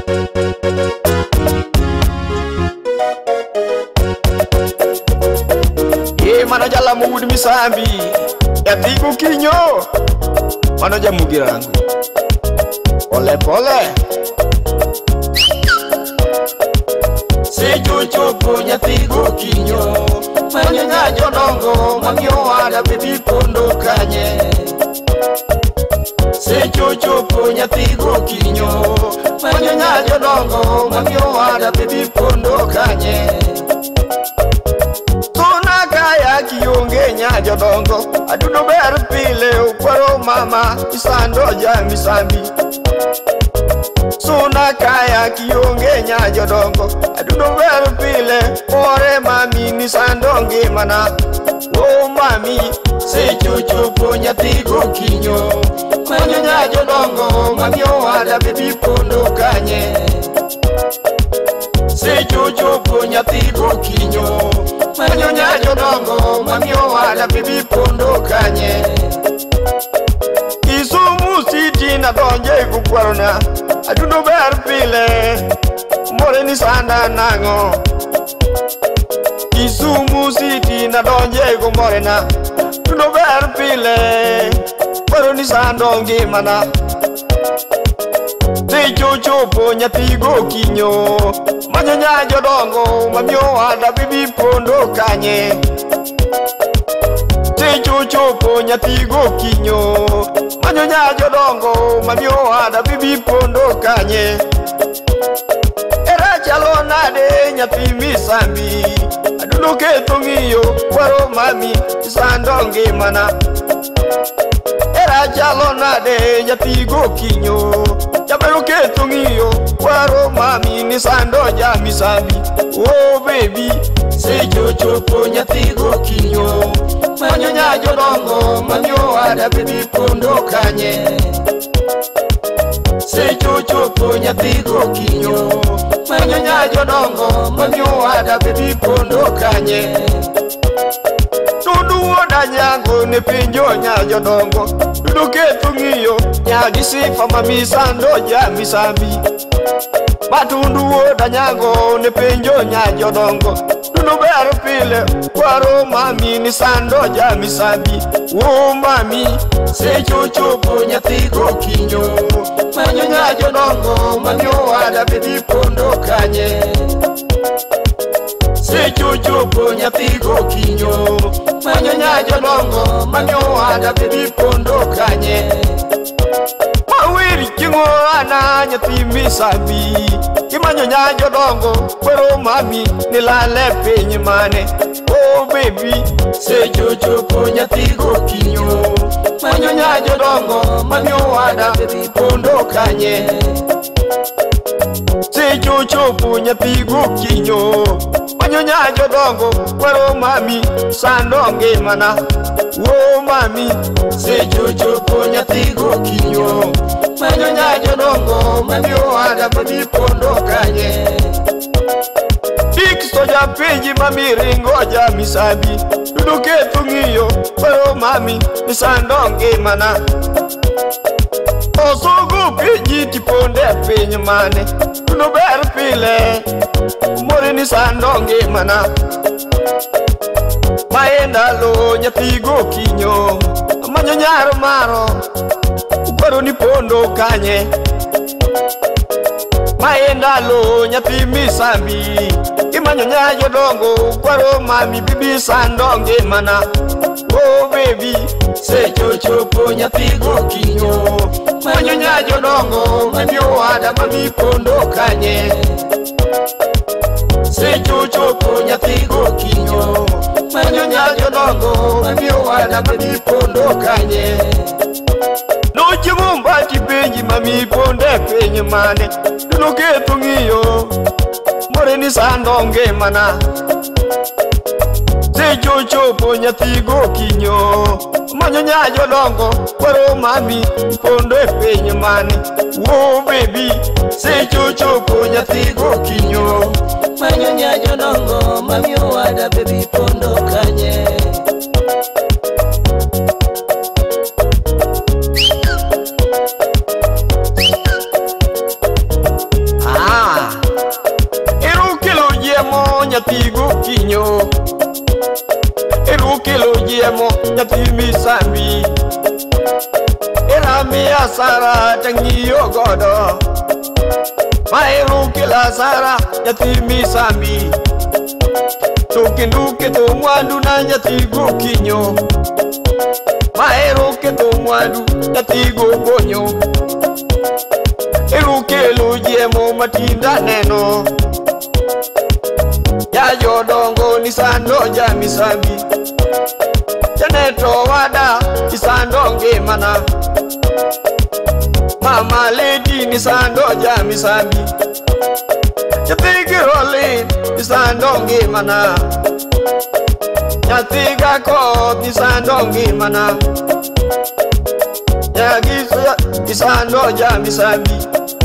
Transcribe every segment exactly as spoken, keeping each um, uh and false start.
E mana jalamo wudi misambi ya tigo kinyo mana jamugirangu pole pole se jojo ponya tigo kinyo manya nyajo dongo mamio wada bebi pondo kanye se jojo ponya tigo kinyo manya nyajo dongo mamio wada bebi pondo kanye tuna kaya kionge nyajo dongo adudo ber pile ukwaro mama isando jami sambi suna kaya kionge nyajo dongo adudo ber pile ore mami ni sandonge mana o mami se jojo ponya tigo kinyo manyo nyajo dongo mamio wada bebi pondo kanye se jojo ponya tigo kinyo manyo nyajo dongo mamio wada bebi pondo kanye Isumu siti na donje kukwarona adudo ber pile more ni sanda nango Isumu siti na donje kumore na adudo ber pile more ni sandonge mana Se jojo ponya tigo kinyo manyo nyajo dongo mamio wada bebi pondo kanye Se jojo ponya tigo kinyo manyo nyajo dongo mamio wada bebi pondo kanye Era chalo nade nyathi misambi adudo keto ng'iyo kwaro mami sandonge mana Era chalo nade nyathi go kinyo Jabero keto ng'iyo kwaro mami ni sando jami sambi Oh baby se jojo ponya tigo kinyo manyo nyajo dongo mamio wada bebi pondo kanye Se jojo ponya tigo kinyo manyo nyajo dongo mamio wada bebi pondo kanye Tudu woda nyango ne pinjo nyajo dongo Dudu keto ng'iyo nyagi sifa mami sando jami sambi Batundu woda nyango ne pinjo nyajo dongo Dudu ber pile kwaro mami ni sando jami sambi Oh mami se jojo ponya tigo kinyo manyo nyajo dongo mamio wada bebi pondo kanye Se jojo ponya tigo kinyo manyo nyajo dongo mamio wada bebi pondo kanye Mawiri kingo ana nyathi misambi Kimanyo nyajo dongo kwero mami nilale pinyi mane Oh baby se jojo ponya tigo kinyo manyo nyajo dongo mamio wada bebi pondo kanye Se jojo ponya tigo kinyo manyo nyajo dongo kwero mami sandonge mana Oh mami se jojo ponya tigo kinyo manyo nyajo dongo mamio wada bebi pondo kanye Dik soja pinji mami ringo jami sambi Dudu keto ng'iyo kwero mami ni sandonge mana Osogo pinji tiponde pinyi mane Dudu ber pile more ni sandonge mana Maenda lo nyathigo kinyo manyo nyaro maro kwero ni pondo kanye Maenda lo nyathi misambi Imanyo nyajo dongo kwaro mami bibi sandonge mana Oh baby se jojo ponya tigo kinyo manyo nyajo dongo mamio wada mami pondo kanye Se jojo ponya tigo kinyo manyo nyajo dongo mamio wada mami pondo kanye No chimumba tipenji mami ponde penye mane Dudu keto ng'iyo more ni sandonge mana Se jojo ponya tigo kinyo manyo nyajo dongo kwero mami pondo penye mane Oh baby se jojo ponya tigo kinyo manyo nyajo dongo mamio wada bebi pondo kanye nyathi gokinyo Eru kelo jiemo nyathi misambi Era miya sara tangiyo godo Ma eru kela sara nyathi misambi Toke nduke to mwandu na nyathi gokinyo Ma eru keto mwandu nyathi gogonyo Eru kelo jiemo matinda neno Ya jodongo ni sando ja misambi Janeto wada ni sando ngemana Mama lady ni sando ja misambi Jatigiroli ni sando ngemana Nyatiga kot ni sando ngemana Nyagisa ni sando ja misambi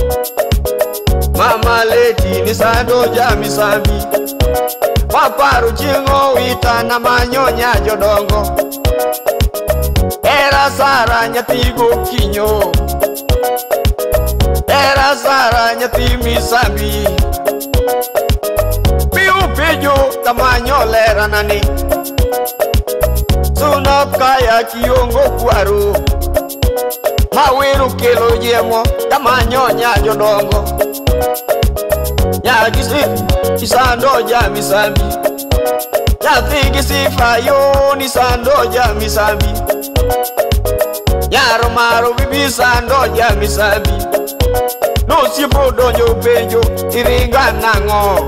Mama lady ni sando ja misambi Waparu chingo wita na manyonya jodongo Era sara nyathi gokinyo Era sara nyathi misambi Piu pejo tamanyo lera nani Sunap kaya kiongo kwaru Mawiru kelo jemo tamanyonya jodongo Nyagisi isando ja misambi Nyathi gisifa yo ni sando ja misambi Nyaro maro bibi sando ja misambi No sipo donjo penjo iringa nango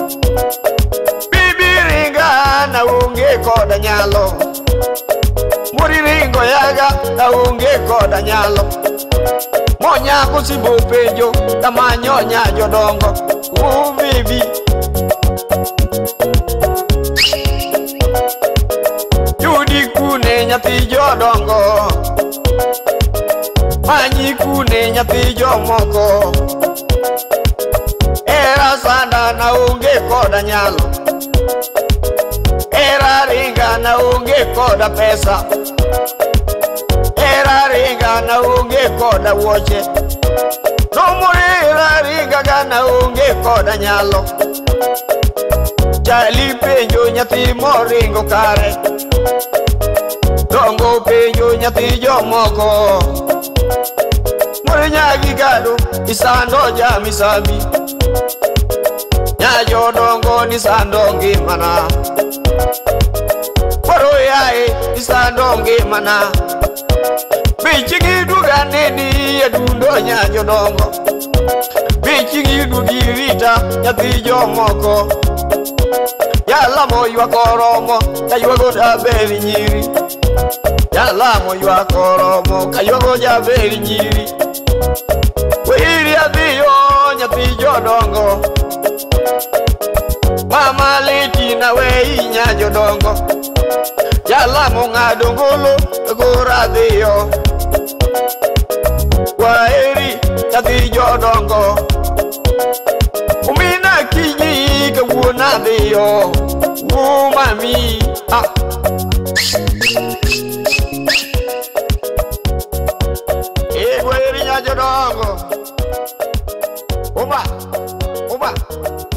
Bibi ringa na unge koda nyalo Muri ringo yaga na unge koda nyalo Monya kusibo penjo tamanyo nya jodongo Oh baby Yudi kune nyathi jodongo Manyi kune nyathi jomoko Era sanda na unge koda nyalo Era ringa na unge koda pesa Era ringa na unge koda woche No murira ringa gana unge koda nyalo Jali penjo nyathi moringo kare Dongo penjo nyathi jomoko Muri nyagi gado isando ja misambi Nyajo dongo ni sando ngimana Paro yae isando ngimana Bichigi duga neni edundo nyajo dongo Bichigi dugi rita nyathi jomoko Jalamo ywa koromo kaywago jaberi nyiri Jalamo ywa koromo kaywago jaberi nyiri Wiri adhiyo nyathi jodongo Mama leti na wei nyajo dongo Jalamo ngado ngolo gora adhiyo Wairi nyathi jodongo Umina kinyi kawuona adhiyo Wu mami ah. Eh wairi nyajo dongo Uma Uma